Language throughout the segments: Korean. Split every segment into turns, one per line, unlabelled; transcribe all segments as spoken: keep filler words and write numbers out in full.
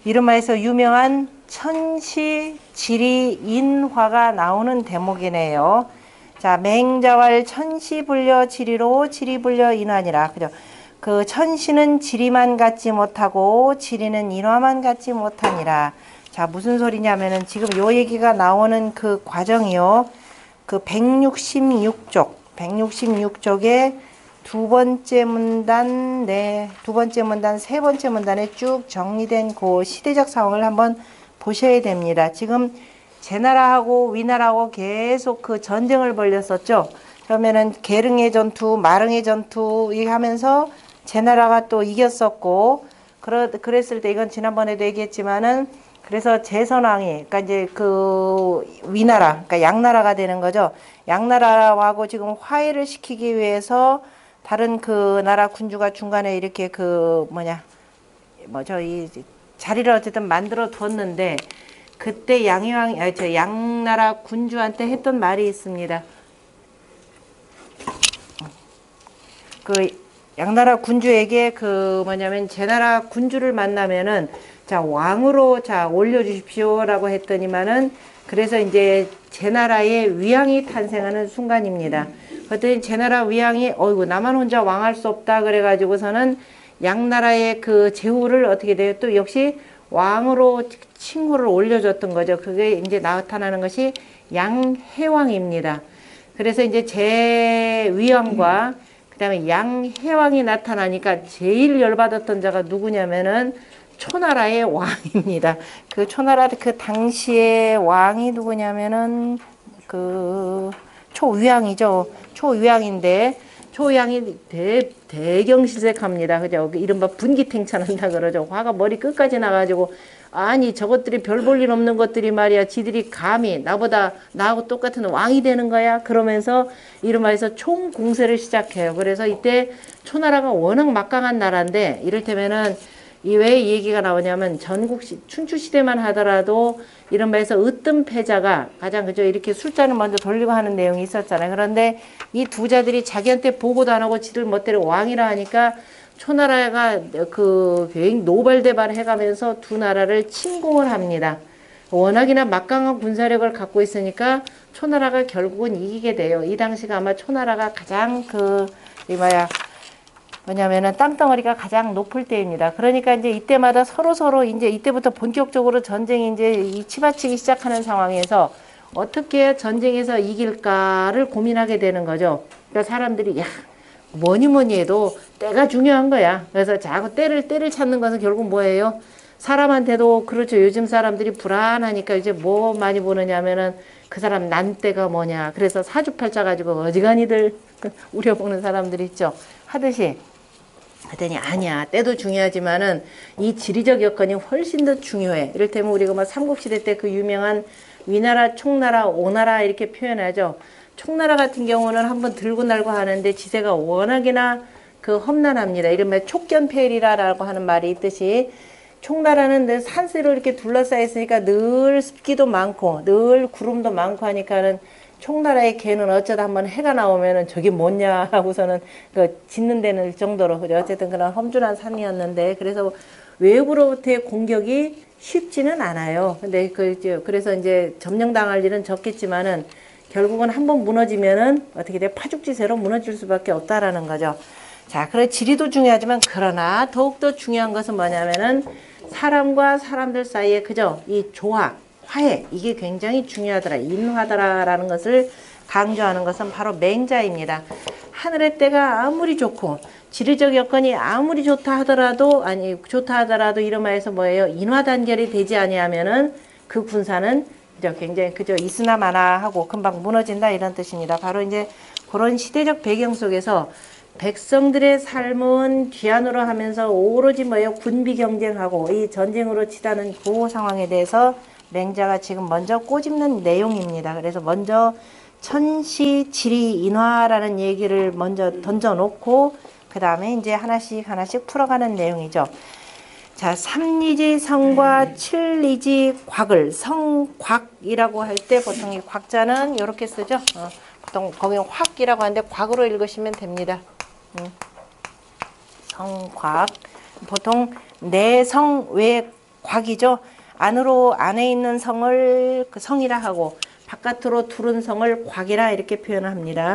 이름하여서 유명한 천시 지리인화가 나오는 대목이네요. 자, 맹자왈 천시 불려 지리로 지리 불려 인화니라. 그죠? 그 천시는 지리만 갖지 못하고 지리는 인화만 갖지 못하니라. 자, 무슨 소리냐면은 지금 요 얘기가 나오는 그 과정이요. 그 백육십육 쪽, 백육십육 쪽에 두 번째 문단, 네, 두 번째 문단, 세 번째 문단에 쭉 정리된 그 시대적 상황을 한번 보셔야 됩니다. 지금 제나라하고 위나라하고 계속 그 전쟁을 벌였었죠. 그러면은 계릉의 전투, 마릉의 전투 이 하면서 제나라가 또 이겼었고, 그러, 그랬을 때 이건 지난번에도 얘기했지만은 그래서 제선왕이, 그러니까 이제 그 위나라, 그러니까 양나라가 되는 거죠. 양나라하고 지금 화해를 시키기 위해서 다른 그 나라 군주가 중간에 이렇게 그 뭐냐, 뭐 저희 자리를 어쨌든 만들어 뒀는데 그때 양이왕, 아, 저 양나라 군주한테 했던 말이 있습니다. 그 양나라 군주에게 그 뭐냐면 제나라 군주를 만나면은 자 왕으로 자 올려주십시오라고 했더니만은 그래서 이제 제나라의 위왕이 탄생하는 순간입니다. 그랬더니 제나라 위왕이 어이구 나만 혼자 왕할 수 없다 그래가지고서는 양나라의 그 제후를 어떻게 돼요? 또 역시 왕으로 칭호를 올려줬던 거죠. 그게 이제 나타나는 것이 양해왕입니다. 그래서 이제 제위왕과 그 다음에 양해왕이 나타나니까 제일 열받았던 자가 누구냐면은 초나라의 왕입니다. 그 초나라 그 당시의 왕이 누구냐면은 그 초위왕이죠. 초위왕인데 초위왕이 대, 대경실색합니다. 그죠? 이른바 분기탱천한다 그러죠. 화가 머리 끝까지 나가지고 아니 저것들이 별 볼 일 없는 것들이 말이야. 지들이 감히 나보다 나하고 똑같은 왕이 되는 거야. 그러면서 이름하여서 총공세를 시작해요. 그래서 이때 초나라가 워낙 막강한 나라인데 이를테면은 이 왜 이 얘기가 나오냐면 전국 시, 춘추 시대만 하더라도 이른바해서 으뜸 패자가 가장 그죠 이렇게 술잔을 먼저 돌리고 하는 내용이 있었잖아요. 그런데 이 두 자들이 자기한테 보고도 안 하고 지들 멋대로 왕이라 하니까 초나라가 그 노발대발 해가면서 두 나라를 침공을 합니다. 워낙이나 막강한 군사력을 갖고 있으니까 초나라가 결국은 이기게 돼요. 이 당시가 아마 초나라가 가장 그 이 뭐야 뭐냐면은 땅덩어리가 가장 높을 때입니다. 그러니까 이제 이때마다 서로 서로 이제 이때부터 본격적으로 전쟁이 이제 이 치받치기 시작하는 상황에서 어떻게 전쟁에서 이길까를 고민하게 되는 거죠. 그러니까 사람들이 야 뭐니 뭐니 해도 때가 중요한 거야. 그래서 자꾸 때를 때를 찾는 것은 결국 뭐예요? 사람한테도 그렇죠. 요즘 사람들이 불안하니까 이제 뭐 많이 보느냐면은 그 사람 난 때가 뭐냐. 그래서 사주팔자 가지고 어지간히들 우려보는 사람들이 있죠. 하듯이 하더니 아니야. 때도 중요하지만은 이 지리적 여건이 훨씬 더 중요해. 이를테면 우리가 뭐 삼국시대 때 그 유명한 위나라, 총나라, 오나라 이렇게 표현하죠. 총나라 같은 경우는 한번 들고 날고 하는데 지세가 워낙이나 그 험난합니다. 이러면 촉견폐일이라고 하는 말이 있듯이 총나라는 늘 산세로 이렇게 둘러싸여 있으니까 늘 습기도 많고 늘 구름도 많고 하니까는 총나라의 개는 어쩌다 한번 해가 나오면은 저게 뭐냐 하고서는 그 짖는 데는 정도로 그죠. 어쨌든 그런 험준한 산이었는데 그래서 외부로부터의 공격이 쉽지는 않아요. 근데 그 그래서 이제 점령당할 일은 적겠지만은 결국은 한번 무너지면은 어떻게 돼 파죽지세로 무너질 수밖에 없다라는 거죠. 자, 그래 지리도 중요하지만 그러나 더욱더 중요한 것은 뭐냐면은 사람과 사람들 사이에 그죠 이 조화. 화해 이게 굉장히 중요하더라. 인화더라라는 것을 강조하는 것은 바로 맹자입니다. 하늘의 때가 아무리 좋고 지리적 여건이 아무리 좋다 하더라도 아니 좋다 하더라도 이름하여서 뭐예요? 인화 단결이 되지 아니하면은 그 군사는 그죠 굉장히 그죠 있으나 마나 하고 금방 무너진다 이런 뜻입니다. 바로 이제 그런 시대적 배경 속에서 백성들의 삶은 뒤안으로 하면서 오로지 뭐예요? 군비 경쟁하고 이 전쟁으로 치닫는 그 상황에 대해서 맹자가 지금 먼저 꼬집는 내용입니다. 그래서 먼저 천시 지리 인화라는 얘기를 먼저 던져놓고 그 다음에 이제 하나씩 하나씩 풀어가는 내용이죠. 자, 삼리지 성과 칠리지 곽을 성곽이라고 할 때 보통 이 곽자는 이렇게 쓰죠. 어, 보통 거기 확이라고 하는데 곽으로 읽으시면 됩니다. 음. 성곽 보통 내성 외 곽이죠. 안으로 안에 있는 성을 그 성이라 하고 바깥으로 두른 성을 곽이라 이렇게 표현합니다.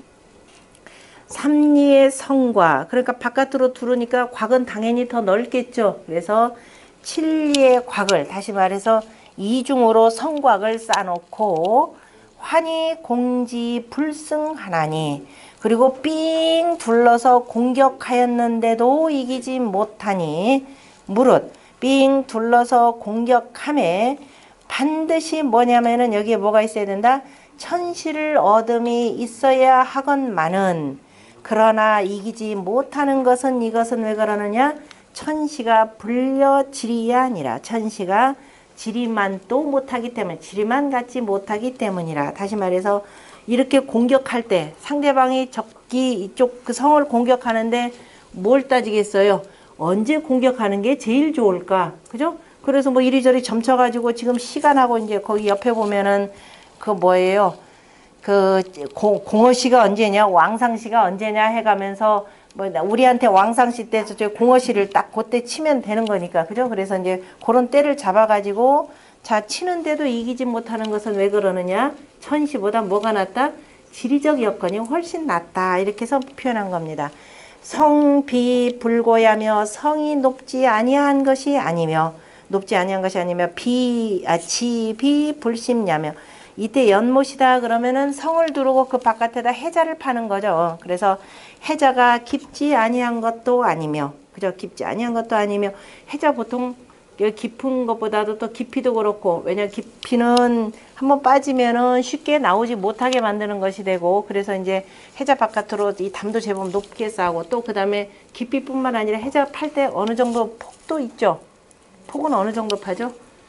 삼리의 성과, 그러니까 바깥으로 두르니까 곽은 당연히 더 넓겠죠. 그래서 칠리의 곽을, 다시 말해서 이중으로 성곽을 쌓아놓고 환히 공지 불승하나니, 그리고 삥 둘러서 공격하였는데도 이기지 못하니, 무릇 삥 둘러서 공격함에 반드시 뭐냐면은 여기에 뭐가 있어야 된다? 천시를 얻음이 있어야 하건만은, 그러나 이기지 못하는 것은, 이것은 왜 그러느냐? 천시가 불려 지리야 아니라, 천시가 지리만 또 못하기 때문에, 지리만 갖지 못하기 때문이라. 다시 말해서 이렇게 공격할 때 상대방이 적기 이쪽 그 성을 공격하는데 뭘 따지겠어요? 언제 공격하는 게 제일 좋을까? 그죠? 그래서 뭐 이리저리 점쳐가지고 지금 시간하고 이제 거기 옆에 보면은 그 뭐예요? 그 공어시가 언제냐, 왕상시가 언제냐 해가면서 뭐 우리한테 왕상시 때 저 공어시를 딱 그때 치면 되는 거니까, 그죠? 그래서 이제 그런 때를 잡아가지고 자 치는데도 이기지 못하는 것은 왜 그러느냐? 천시보다 뭐가 낫다? 지리적 여건이 훨씬 낫다. 이렇게 해서 표현한 겁니다. 성비 불고야며, 성이 높지 아니한 것이 아니며, 높지 아니한 것이 아니며 비, 아, 지비 불심냐며. 이때 연못이다 그러면은 성을 두르고 그 바깥에다 해자를 파는 거죠. 그래서 해자가 깊지 아니한 것도 아니며, 그죠? 깊지 아니한 것도 아니며, 해자 보통 깊은 것보다도 또 깊이도 그렇고, 왜냐 깊이는 한번 빠지면은 쉽게 나오지 못하게 만드는 것이 되고, 그래서 이제 해자 바깥으로 이 담도 제법 높게 쌓고, 또 그 다음에 깊이뿐만 아니라 해자 팔 때 어느 정도 폭도 있죠. 폭은 어느 정도 파죠?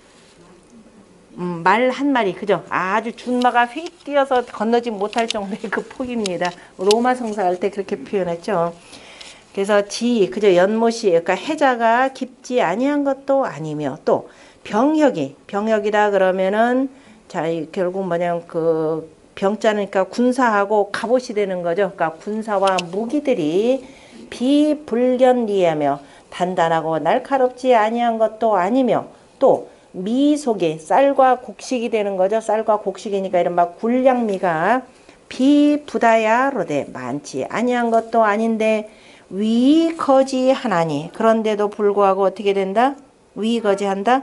음, 말 한 마리, 그죠? 아주 준마가 휙 뛰어서 건너지 못할 정도의 그 폭입니다. 로마 성사할 때 그렇게 표현했죠. 그래서 지, 그죠? 연못이, 그러니까 해자가 깊지 아니한 것도 아니며, 또 병혁이, 병혁이다 그러면은 자, 결국 뭐냐면 그 병자니까 군사하고 갑옷이 되는 거죠. 그러니까 군사와 무기들이 비불견리하며 단단하고 날카롭지 아니한 것도 아니며, 또 미속에 쌀과 곡식이 되는 거죠. 쌀과 곡식이니까 이른바 굴량미가 비부다야로되 많지 아니한 것도 아닌데 위거지하나니, 그런데도 불구하고 어떻게 된다? 위거지한다?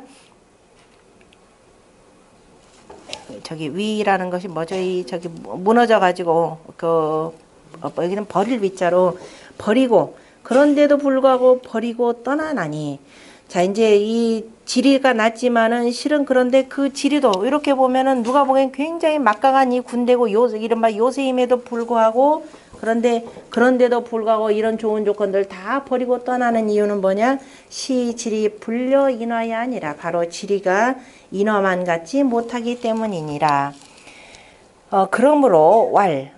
저기 위라는 것이 뭐죠? 이 저기 무너져 가지고 그 여기는 버릴 위자로 버리고, 그런데도 불구하고 버리고 떠나나니. 자, 이제 이 지리가 낮지만은 실은, 그런데 그 지리도 이렇게 보면은 누가 보기엔 굉장히 막강한 이 군대고, 요 이른바 요새임에도 불구하고, 그런데 그런데도 불구하고 이런 좋은 조건들 다 버리고 떠나는 이유는 뭐냐? 시 지리 불려 인화가 아니라 바로 지리가 인화만 갖지 못하기 때문이니라. 어, 그러므로 왈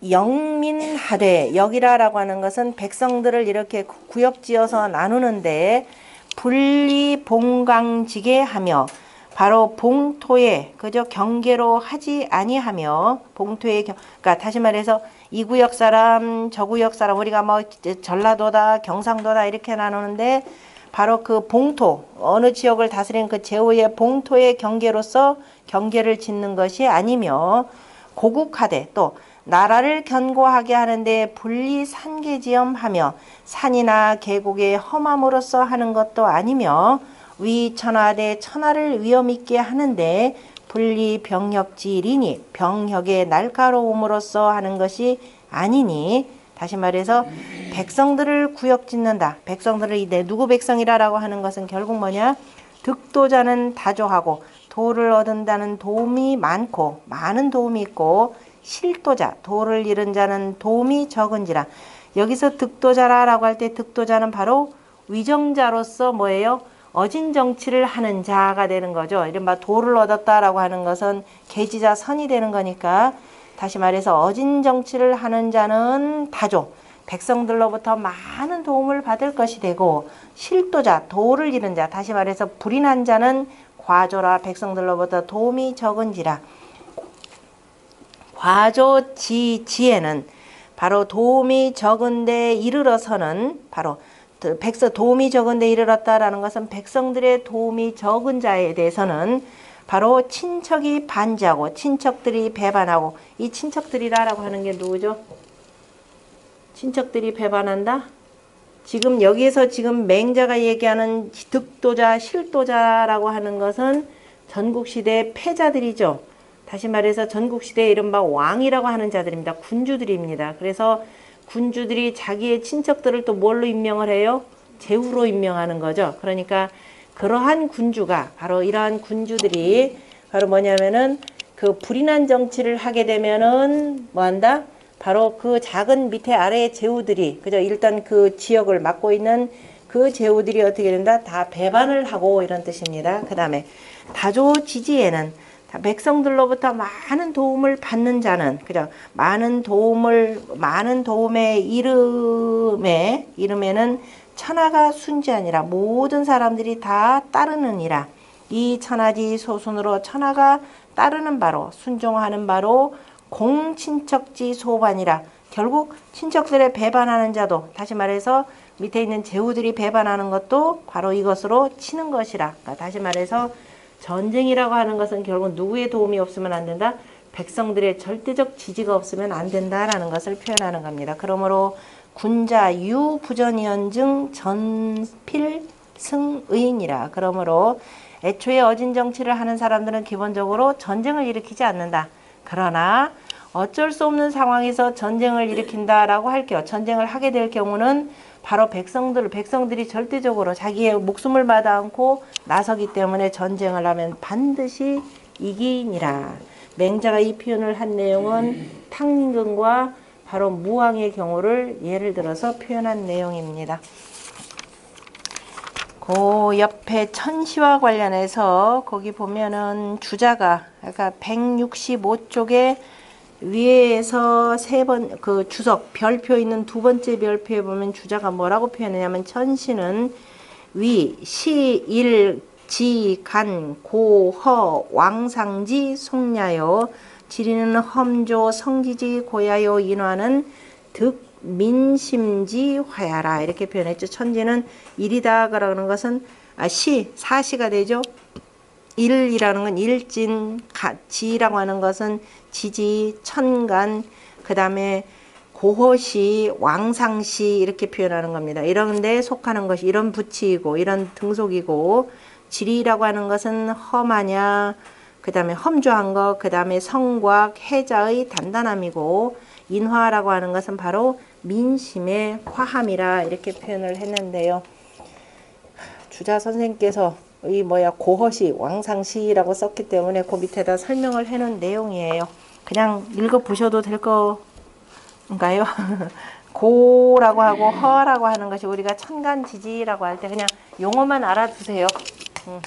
영민하되, 역이라라고 하는 것은 백성들을 이렇게 구역지어서 나누는데 분리 봉강지게 하며, 바로 봉토에, 그저 경계로 하지 아니하며, 봉토에, 그러니까 다시 말해서 이 구역 사람, 저 구역 사람, 우리가 뭐 전라도다, 경상도다 이렇게 나누는데, 바로 그 봉토, 어느 지역을 다스리는 그 제후의 봉토의 경계로서 경계를 짓는 것이 아니며, 고국하되, 또 나라를 견고하게 하는데 분리 산계지엄하며, 산이나 계곡의 험함으로써 하는 것도 아니며, 위천하되 천하를 위험있게 하는데 분리 병혁지리니, 병혁의 날카로움으로써 하는 것이 아니니. 다시 말해서 백성들을 구역짓는다. 백성들을 이내 누구 백성이라고 하는 것은 결국 뭐냐? 득도자는 다조하고 도를 얻은다는 도움이 많고, 많은 도움이 있고, 실도자, 도를 잃은 자는 도움이 적은지라. 여기서 득도자라고 할 때 득도자는 바로 위정자로서 뭐예요? 어진 정치를 하는 자가 되는 거죠. 이른바 도를 얻었다라고 하는 것은 계지자 선이 되는 거니까, 다시 말해서 어진 정치를 하는 자는 다조, 백성들로부터 많은 도움을 받을 것이 되고, 실도자, 도를 잃은 자, 다시 말해서 불인한 자는 과조라, 백성들로부터 도움이 적은지라. 과조지 지에는 바로 도움이 적은데 이르러서는 바로 백성 도움이 적은 데 이르렀다라는 것은 백성들의 도움이 적은 자에 대해서는 바로 친척이 반지하고 친척들이 배반하고, 이 친척들이라고 하는 게 누구죠? 친척들이 배반한다? 지금 여기에서 지금 맹자가 얘기하는 득도자, 실도자라고 하는 것은 전국시대의 패자들이죠. 다시 말해서 전국시대의 이른바 왕이라고 하는 자들입니다. 군주들입니다. 그래서 군주들이 자기의 친척들을 또 뭘로 임명을 해요? 제후로 임명하는 거죠. 그러니까 그러한 군주가, 바로 이러한 군주들이 바로 뭐냐면은 그 불인한 정치를 하게 되면은 뭐 한다? 바로 그 작은 밑에 아래의 제후들이, 그죠? 일단 그 지역을 맡고 있는 그 제후들이 어떻게 된다? 다 배반을 하고, 이런 뜻입니다. 그 다음에 다조지지에는 백성들로부터 많은 도움을 받는 자는, 그죠? 많은 도움을, 많은 도움의 이름에, 이름에는 천하가 순지하니라. 모든 사람들이 다 따르느니라. 이 천하지 소순으로 천하가 따르는 바로, 순종하는 바로 공친척지 소반이라. 결국 친척들의 배반하는 자도, 다시 말해서 밑에 있는 제후들이 배반하는 것도 바로 이것으로 치는 것이라. 그러니까 다시 말해서 전쟁이라고 하는 것은 결국 누구의 도움이 없으면 안 된다? 백성들의 절대적 지지가 없으면 안 된다라는 것을 표현하는 겁니다. 그러므로 군자 유 부전이언증 전필승의인이라. 그러므로 애초에 어진 정치를 하는 사람들은 기본적으로 전쟁을 일으키지 않는다. 그러나 어쩔 수 없는 상황에서 전쟁을 일으킨다라고 할게요. 전쟁을 하게 될 경우는 바로 백성들, 백성들이 절대적으로 자기의 목숨을 마다 않고 나서기 때문에 전쟁을 하면 반드시 이기니라. 맹자가 이 표현을 한 내용은 탕림근과 바로 무왕의 경우를 예를 들어서 표현한 내용입니다. 그 옆에 천시와 관련해서 거기 보면은 주자가, 그러니까 백육십오 쪽에 위에서 세 번 그 주석 별표 있는 두 번째 별표에 보면 주자가 뭐라고 표현하냐면, 천시는 위, 시, 일, 지, 간, 고, 허, 왕상지, 속냐요. 지리는 험조, 성지지, 고야요. 인화는 득, 민심지, 화야라. 이렇게 표현했죠. 천지는 일이다 그러는 것은 아, 시, 사시가 되죠. 일이라는 건 일진, 가, 지라고 하는 것은 지지, 천간, 그 다음에 고호시, 왕상시 이렇게 표현하는 겁니다. 이런 데 속하는 것이 이런 부치이고 이런 등속이고, 지리라고 하는 것은 험하냐, 그 다음에 험조한 것, 그 다음에 성곽, 해자의 단단함이고, 인화라고 하는 것은 바로 민심의 화함이라 이렇게 표현을 했는데요. 주자 선생님께서 이 뭐야 고허시, 왕상시라고 썼기 때문에 그 밑에다 설명을 해놓은 내용이에요. 그냥 읽어보셔도 될 건가요? 고라고 하고 허라고 하는 것이 우리가 천간지지라고 할 때 그냥 용어만 알아두세요. 음.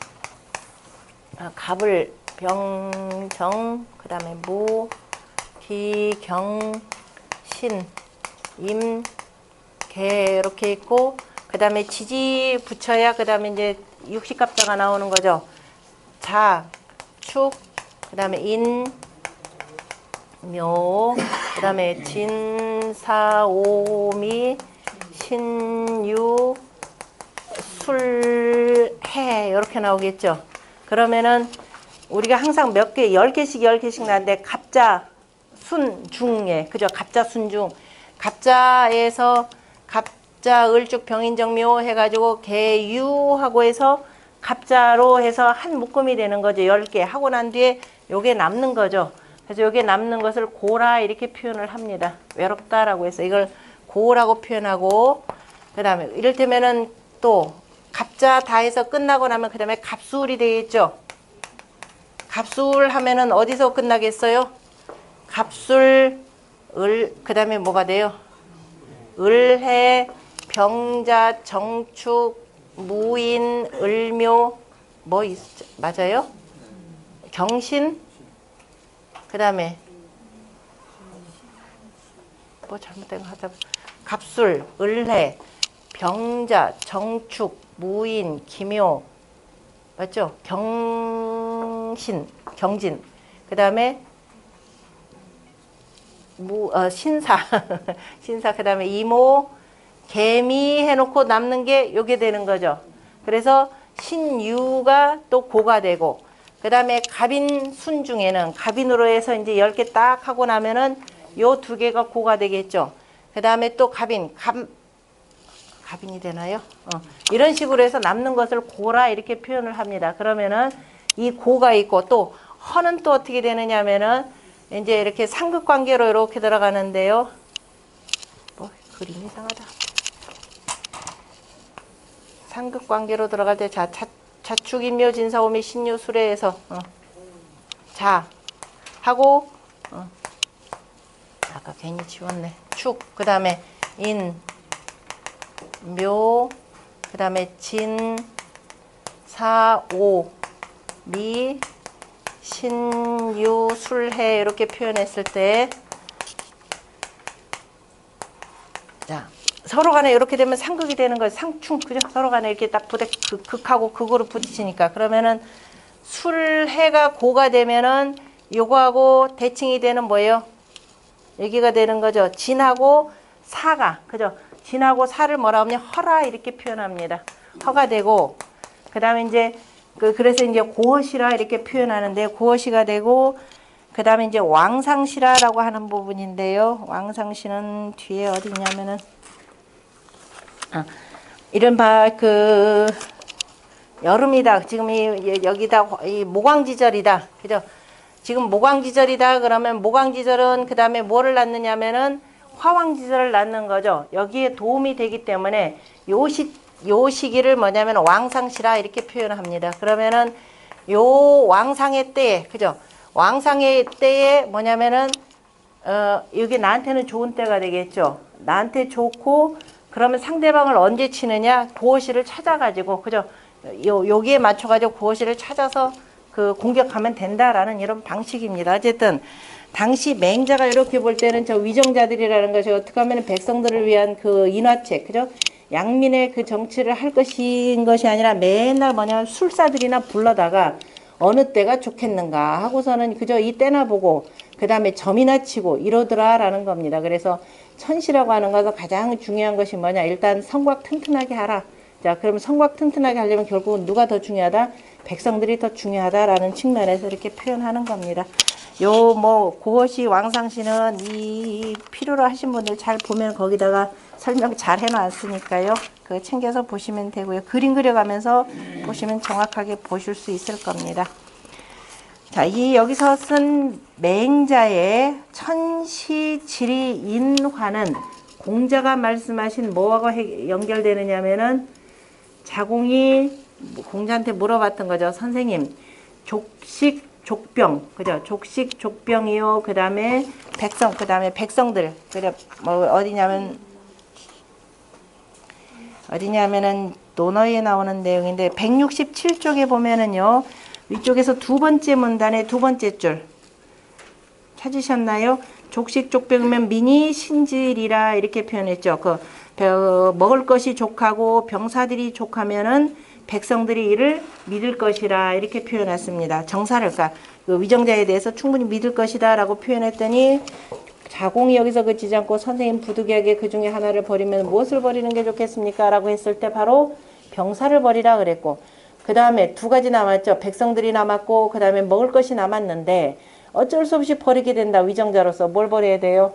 아, 갑을 병정, 그 다음에 무, 기, 경, 신, 임, 개 이렇게 있고, 그 다음에 지지 붙여야 그 다음에 이제 육식갑자가 나오는 거죠. 자, 축, 그 다음에 인, 묘, 그 다음에 진, 사, 오, 미, 신, 유, 술, 해 이렇게 나오겠죠. 그러면은 우리가 항상 몇 개, 열 개씩 열 개씩 나는데 갑자, 순, 중에, 그죠? 갑자, 순, 중. 갑자에서 갑자, 을죽, 병인정묘 해가지고 개유하고 해서 갑자로 해서 한 묶음이 되는 거죠. 열 개 하고 난 뒤에 요게 남는 거죠. 그래서 요게 남는 것을 고라 이렇게 표현을 합니다. 외롭다라고 해서 이걸 고라고 표현하고, 그 다음에 이를테면은 또 갑자 다 해서 끝나고 나면 그 다음에 갑술이 되겠죠. 갑술 하면은 어디서 끝나겠어요? 갑술, 을, 그 다음에 뭐가 돼요? 을해, 병자, 정축, 무인, 을묘, 뭐 있, 맞아요? 경신, 그 다음에 뭐 잘못된 거 하다. 갑술, 을해, 병자, 정축, 무인, 기묘, 맞죠? 경신, 경진, 그 다음에 무, 어, 신사, 신사, 그 다음에 이모, 개미 해놓고 남는 게 요게 되는 거죠. 그래서 신유가 또 고가 되고, 그 다음에 갑인 순 중에는 갑인으로 해서 이제 열 개 딱 하고 나면은 요 두 개가 고가 되겠죠. 그 다음에 또 갑인, 갑, 갑인이 되나요? 어. 이런 식으로 해서 남는 것을 고라 이렇게 표현을 합니다. 그러면은 이 고가 있고 또 허는 또 어떻게 되느냐 하면은 이제 이렇게 상극관계로 이렇게 들어가는데요. 뭐 그림이 이상하다. 상극관계로 들어갈 때 자, 자, 자축인묘 진사오미 신유 수레에서 어. 자 하고 어. 아까 괜히 지웠네. 축, 그 다음에 인, 묘, 그 다음에 진, 사, 오, 미, 신, 유, 술, 해 이렇게 표현했을 때, 자 서로 간에 이렇게 되면 상극이 되는 거예요. 상충, 그죠? 서로 간에 이렇게 딱 부대, 극, 극하고 극으로 부딪히니까. 그러면은 술, 해가 고가 되면은 요거하고 대칭이 되는 뭐예요? 여기가 되는 거죠. 진하고 사가, 그죠? 진하고 사를 뭐라 하면 허라 이렇게 표현합니다. 허가 되고, 그 다음에 이제 그 그래서 이제 고허시라 이렇게 표현하는데 고허시가 되고, 그 다음에 이제 왕상시라라고 하는 부분인데요. 왕상시는 뒤에 어디 있냐면은 아, 이른바 그 여름이다. 지금 이 여기다 이 모광지절이다, 그죠? 지금 모광지절이다 그러면 모광지절은 그 다음에 뭐를 낳느냐면은 화왕지절을 낳는 거죠. 여기에 도움이 되기 때문에 요 시, 요 시기를 뭐냐면 왕상시라 이렇게 표현합니다. 그러면은 요 왕상의 때에, 그죠? 왕상의 때에 뭐냐면은 어 이게 나한테는 좋은 때가 되겠죠. 나한테 좋고, 그러면 상대방을 언제 치느냐? 고어시를 찾아가지고, 그죠? 요 여기에 맞춰가지고 고어시를 찾아서 그 공격하면 된다라는 이런 방식입니다. 어쨌든 당시 맹자가 이렇게 볼 때는 저 위정자들이라는 것이 어떻게 하면 백성들을 위한 그 인화책, 그죠? 양민의 그 정치를 할 것인 것이 아니라 맨날 뭐냐 술사들이나 불러다가 어느 때가 좋겠는가 하고서는 그저 이 때나 보고 그 다음에 점이나 치고 이러더라라는 겁니다. 그래서 천시라고 하는 것은 가장 중요한 것이 뭐냐? 일단 성곽 튼튼하게 하라. 자, 그러면 성곽 튼튼하게 하려면 결국은 누가 더 중요하다? 백성들이 더 중요하다라는 측면에서 이렇게 표현하는 겁니다. 요 뭐 고어시 왕상시는 이 필요로 하신 분들 잘 보면 거기다가 설명 잘 해놨으니까요. 그거 챙겨서 보시면 되고요. 그림 그려가면서 보시면 정확하게 보실 수 있을 겁니다. 자, 이 여기서 쓴 맹자의 천시지리 인화는 공자가 말씀하신 뭐하고 해, 연결되느냐면은 자공이 공자한테 물어봤던 거죠. 선생님, 족식 족병, 그죠? 족식 족병이요. 그 다음에 백성, 그 다음에 백성들, 그래 뭐 어디냐면 어디냐면은 논어에 나오는 내용인데 백육십칠 쪽에 보면은요. 위쪽에서 두 번째 문단의 두 번째 줄 찾으셨나요? 족식 족병이면 민이 신질이라 이렇게 표현했죠. 그 먹을 것이 족하고 병사들이 족하면은 백성들이 이를 믿을 것이라 이렇게 표현했습니다. 정사를, 그러니까 그 위정자에 대해서 충분히 믿을 것이다 라고 표현했더니 자공이 여기서 그치지 않고 선생님 부득이하게 그 중에 하나를 버리면 무엇을 버리는 게 좋겠습니까? 라고 했을 때 바로 병사를 버리라 그랬고, 그 다음에 두 가지 남았죠. 백성들이 남았고 그 다음에 먹을 것이 남았는데 어쩔 수 없이 버리게 된다. 위정자로서 뭘 버려야 돼요?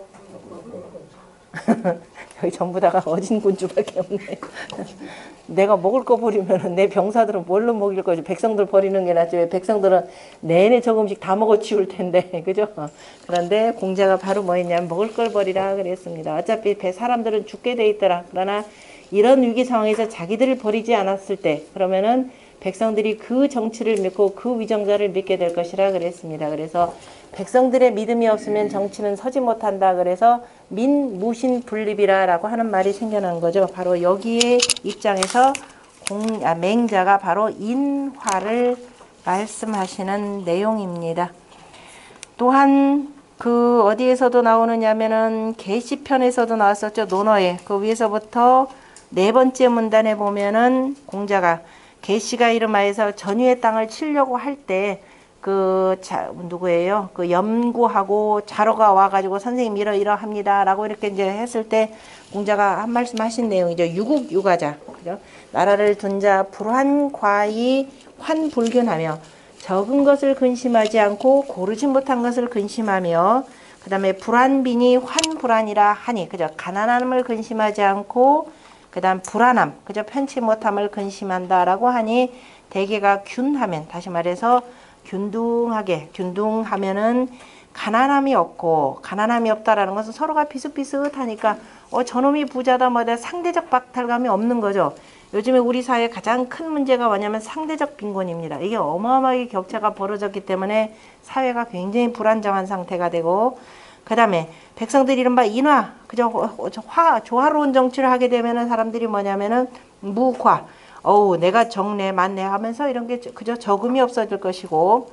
여기 전부 다가 어진 군주밖에 없네. 내가 먹을 거 버리면 내 병사들은 뭘로 먹일 거지? 백성들 버리는 게 낫지. 왜 백성들은 내내 조금씩 다 먹어 치울 텐데, 그죠? 그런데 공자가 바로 뭐 했냐면 먹을 걸 버리라 그랬습니다. 어차피 배 사람들은 죽게 돼 있더라. 그러나 이런 위기 상황에서 자기들을 버리지 않았을 때 그러면은 백성들이 그 정치를 믿고 그 위정자를 믿게 될 것이라 그랬습니다. 그래서 백성들의 믿음이 없으면 정치는 서지 못한다. 그래서 민무신 분립이라고 하는 말이 생겨난 거죠. 바로 여기에 입장에서 공, 아, 맹자가 바로 인화를 말씀하시는 내용입니다. 또한 그 어디에서도 나오느냐면은 계시편에서도 나왔었죠. 논어에 그 위에서부터 네 번째 문단에 보면은 공자가 계시가 이름하여서 전유의 땅을 치려고 할 때 그 자 누구예요? 그 염구하고 자로가 와가지고 선생님 이러 이러 합니다라고 이렇게 이제 했을 때 공자가 한 말씀 하신 내용이죠. 유국유가자. 그죠? 나라를 둔 자 불환과히 환불균하며 적은 것을 근심하지 않고 고르지 못한 것을 근심하며 그 다음에 불안빈이 환불안이라 하니 그죠? 가난함을 근심하지 않고 그 다음 불안함 그죠? 편치 못함을 근심한다라고 하니 대개가 균하면 다시 말해서 균등하게 균등하면은 가난함이 없고 가난함이 없다라는 것은 서로가 비슷비슷하니까 어 저놈이 부자다 뭐다 상대적 박탈감이 없는 거죠. 요즘에 우리 사회의 가장 큰 문제가 뭐냐면 상대적 빈곤입니다. 이게 어마어마하게 격차가 벌어졌기 때문에 사회가 굉장히 불안정한 상태가 되고 그 다음에 백성들이 이른바 인화 그저 화 조화로운 정치를 하게 되면은 사람들이 뭐냐면은 무화 어우 내가 적네 많네 하면서 이런 게 그저 적음이 없어질 것이고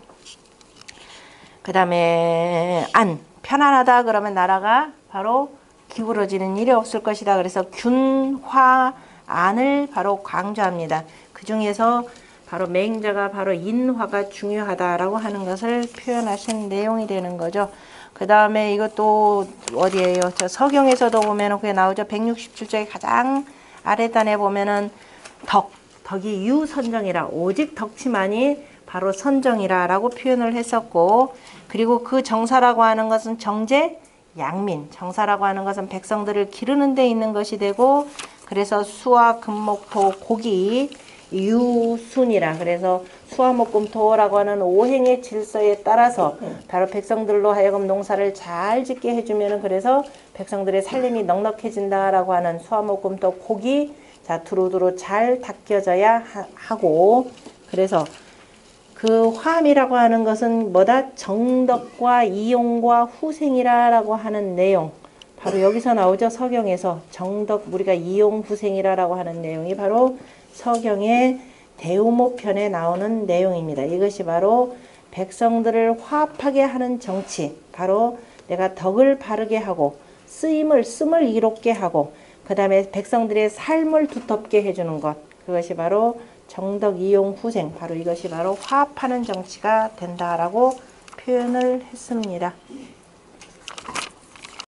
그 다음에 안 편안하다 그러면 나라가 바로 기울어지는 일이 없을 것이다. 그래서 균화 안을 바로 강조합니다. 그 중에서 바로 맹자가 바로 인화가 중요하다라고 하는 것을 표현하신 내용이 되는 거죠. 그 다음에 이것도 어디에요? 저 서경에서도 보면은 그게 나오죠. 백육십칠 쪽에 가장 아래단에 보면은 덕, 덕이 유선정이라 오직 덕치만이 바로 선정이라 라고 표현을 했었고 그리고 그 정사라고 하는 것은 정제, 양민, 정사라고 하는 것은 백성들을 기르는 데 있는 것이 되고 그래서 수화, 금목, 토, 고기, 유순이라 그래서 수화, 목, 금, 토라고 하는 오행의 질서에 따라서 바로 백성들로 하여금 농사를 잘 짓게 해주면은 그래서 백성들의 살림이 넉넉해진다라고 하는 수화, 목, 금, 토, 고기 자 두루두루 잘 닦여져야 하고 그래서 그 화함이라고 하는 것은 뭐다? 정덕과 이용과 후생이라라고 하는 내용 바로 여기서 나오죠. 서경에서 정덕 우리가 이용 후생이라라고 하는 내용이 바로 서경의 대우모편에 나오는 내용입니다. 이것이 바로 백성들을 화합하게 하는 정치 바로 내가 덕을 바르게 하고 쓰임을 씀을 이롭게 하고 그 다음에 백성들의 삶을 두텁게 해주는 것 그것이 바로 정덕 이용 후생 바로 이것이 바로 화합하는 정치가 된다라고 표현을 했습니다.